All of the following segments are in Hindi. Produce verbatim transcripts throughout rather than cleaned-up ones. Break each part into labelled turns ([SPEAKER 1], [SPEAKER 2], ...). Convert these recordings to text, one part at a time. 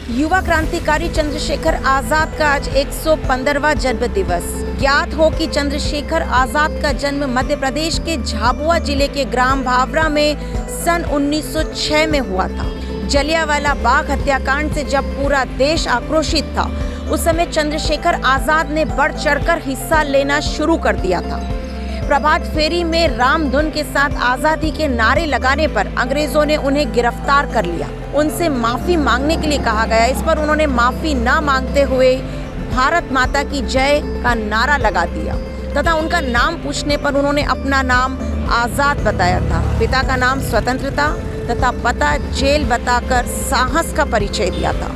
[SPEAKER 1] युवा क्रांतिकारी चंद्रशेखर आजाद का आज एक सौ पंद्रहवां जन्म दिवस। ज्ञात हो कि चंद्रशेखर आजाद का जन्म मध्य प्रदेश के झाबुआ जिले के ग्राम भावरा में सन उन्नीस सौ छह में हुआ था। जलियांवाला बाग हत्याकांड से जब पूरा देश आक्रोशित था, उस समय चंद्रशेखर आजाद ने बढ़ चढ़कर हिस्सा लेना शुरू कर दिया था। प्रभात फेरी में राम धुन के साथ आजादी के नारे लगाने पर अंग्रेजों ने उन्हें गिरफ्तार कर लिया। उनसे माफी मांगने के लिए कहा गया। इस पर उन्होंने माफी न मांगते हुए भारत माता की जय का नारा लगा दिया तथा उनका नाम पूछने पर उन्होंने अपना नाम आजाद बताया था। पिता का नाम स्वतंत्रता तथा पता जेल बताकर साहस का परिचय दिया था।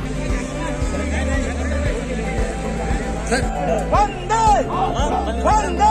[SPEAKER 2] वंदे वंदे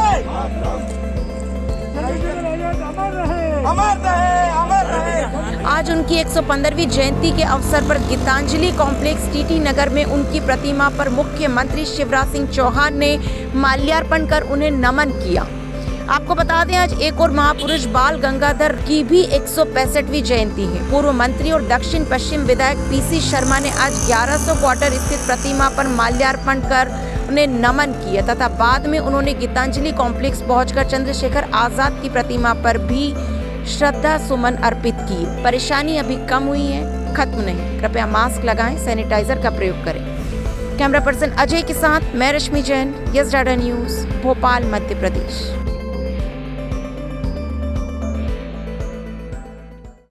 [SPEAKER 2] अमर रहे अमर रहे।
[SPEAKER 1] आज उनकी एक सौ पंद्रहवीं जयंती के अवसर पर गीतांजलि कॉम्प्लेक्स टीटी नगर में उनकी प्रतिमा पर मुख्यमंत्री शिवराज सिंह चौहान ने माल्यार्पण कर उन्हें नमन किया। आपको बता दें, आज एक और महापुरुष बाल गंगाधर की भी एक सौ पैंसठवीं जयंती है। पूर्व मंत्री और दक्षिण पश्चिम विधायक पीसी शर्मा ने आज ग्यारह सौ क्वार्टर स्थित प्रतिमा पर माल्यार्पण कर उन्हें नमन किया तथा बाद में उन्होंने गीतांजलि कॉम्प्लेक्स पहुंचकर चंद्रशेखर आजाद की प्रतिमा पर भी श्रद्धा सुमन अर्पित किए। परेशानी अभी कम हुई है, खत्म नहीं। कृपया मास्क लगाएं, सैनिटाइजर का प्रयोग करें। कैमरा पर्सन अजय के साथ मैं Rashmi Jain, yes data news, Bhopal, Madhya प्रदेश।